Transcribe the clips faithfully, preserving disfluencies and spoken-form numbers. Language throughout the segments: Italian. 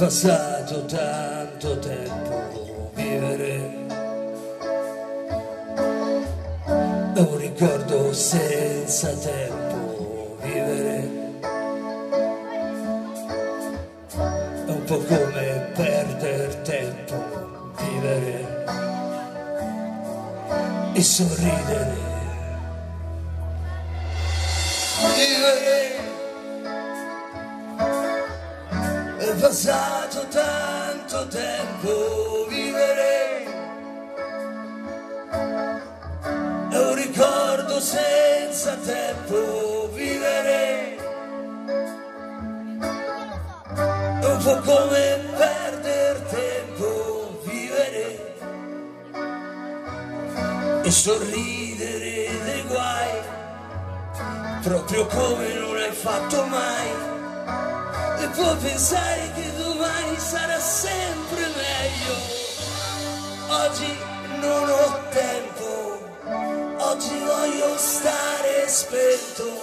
passato tanto tempo, vivere è un ricordo senza tempo, vivere è un po' come perdere tempo, vivere e sorridere, vivere è passato tanto tempo, vivere è un ricordo senza tempo, vivere è un po' come perdere tempo, vivere e sorridere dei guai, proprio come non hai fatto mai. E puoi pensare che domani sarà sempre meglio. Oggi non ho tempo, oggi voglio stare spento.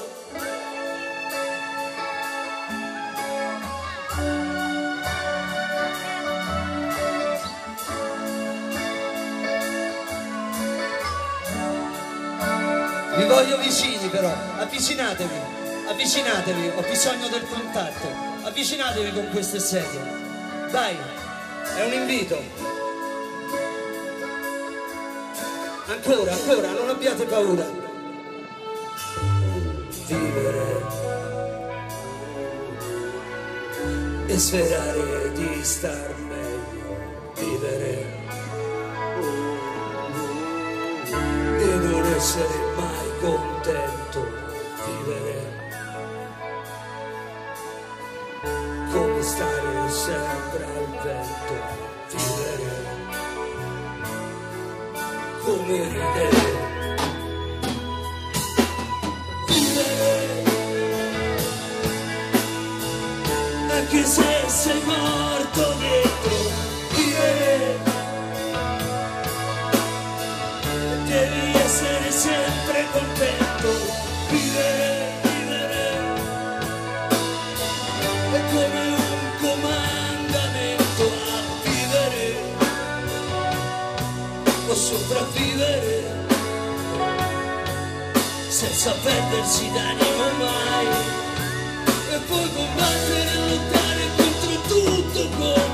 Vi voglio vicini però, avvicinatevi, avvicinatevi, ho bisogno del contatto. Avvicinatevi con queste sedie. Dai, è un invito. Ancora, ancora, non abbiate paura. Vivere e sperare di star meglio, vivere e non essere mai contento, vivere come stare sempre al vento, vivere come ridere, vivere anche se sei morto dentro, vivere devi essere sempre contento, vivere come un comandamento a vivere o sopravvivere senza perdersi d'animo mai e poi combattere e lottare contro tutto.